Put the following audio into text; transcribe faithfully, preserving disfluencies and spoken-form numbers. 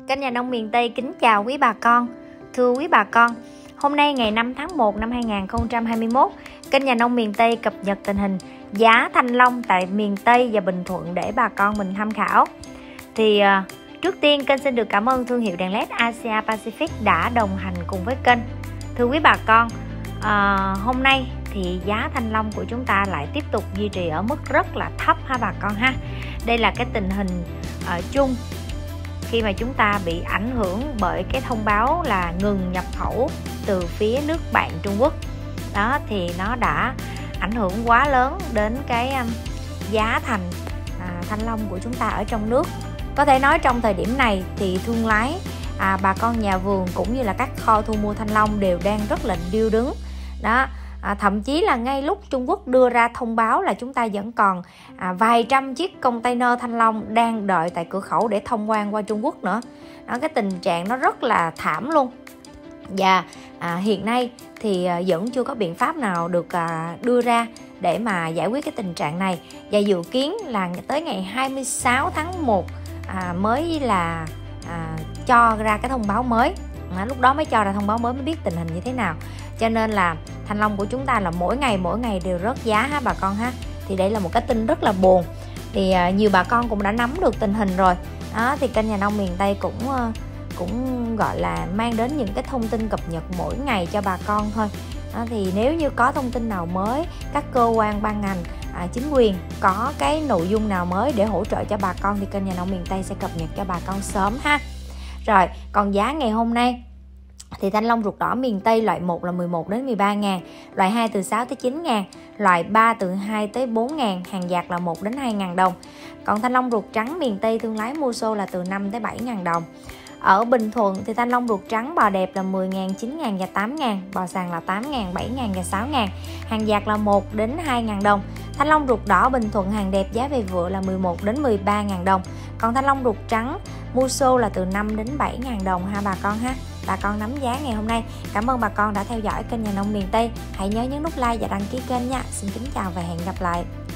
Kênh Nhà Nông Miền Tây kính chào quý bà con. Thưa quý bà con, hôm nay ngày năm tháng một năm hai nghìn không trăm hai mươi mốt, kênh Nhà Nông Miền Tây cập nhật tình hình giá thanh long tại miền Tây và Bình Thuận để bà con mình tham khảo. Thì uh, trước tiên kênh xin được cảm ơn thương hiệu đèn led Asia Pacific đã đồng hành cùng với kênh. Thưa quý bà con, uh, hôm nay thì giá thanh long của chúng ta lại tiếp tục duy trì ở mức rất là thấp ha bà con ha. Đây là cái tình hình uh, chung khi mà chúng ta bị ảnh hưởng bởi cái thông báo là ngừng nhập khẩu từ phía nước bạn Trung Quốc đó, thì nó đã ảnh hưởng quá lớn đến cái um, giá thành à, thanh long của chúng ta ở trong nước. Có thể nói trong thời điểm này thì thương lái, à, bà con nhà vườn cũng như là các kho thu mua thanh long đều đang rất là điêu đứng đó. À, thậm chí là ngay lúc Trung Quốc đưa ra thông báo là chúng ta vẫn còn à, vài trăm chiếc container thanh long đang đợi tại cửa khẩu để thông quan qua Trung Quốc nữa đó, cái tình trạng nó rất là thảm luôn. Và à, hiện nay thì à, vẫn chưa có biện pháp nào được à, đưa ra để mà giải quyết cái tình trạng này, và dự kiến là tới ngày hai mươi sáu tháng một à, mới là à, cho ra cái thông báo mới. À, lúc đó mới cho ra thông báo mới mới biết tình hình như thế nào. Cho nên là thanh long của chúng ta là mỗi ngày mỗi ngày đều rớt giá ha bà con ha. Thì đây là một cái tin rất là buồn. Thì uh, nhiều bà con cũng đã nắm được tình hình rồi đó, thì kênh Nhà Nông Miền Tây cũng uh, cũng gọi là mang đến những cái thông tin cập nhật mỗi ngày cho bà con thôi đó. Thì nếu như có thông tin nào mới, các cơ quan ban ngành, à, chính quyền có cái nội dung nào mới để hỗ trợ cho bà con thì kênh Nhà Nông Miền Tây sẽ cập nhật cho bà con sớm ha. Rồi, còn giá ngày hôm nay thì thanh long ruột đỏ miền Tây loại một là mười một đến mười ba ngàn, loại hai từ sáu tới chín ngàn, loại ba từ hai tới bốn ngàn, hàng dạt là một đến hai ngàn đồng. Còn thanh long ruột trắng miền Tây thương lái mua xô là từ năm tới bảy ngàn đồng. Ở Bình Thuận thì thanh long ruột trắng bò đẹp là mười ngàn, chín ngàn và tám ngàn, bò sàn là tám ngàn, bảy ngàn và sáu ngàn, hàng dạt là một đến hai ngàn đồng. Thanh long ruột đỏ Bình Thuận hàng đẹp giá về vựa là mười một đến mười ba ngàn đồng. Còn thanh long ruột trắng mua xô là từ năm đến bảy ngàn đồng ha bà con ha. Bà con nắm giá ngày hôm nay. Cảm ơn bà con đã theo dõi kênh Nhà Nông Miền Tây. Hãy nhớ nhấn nút like và đăng ký kênh nha. Xin kính chào và hẹn gặp lại.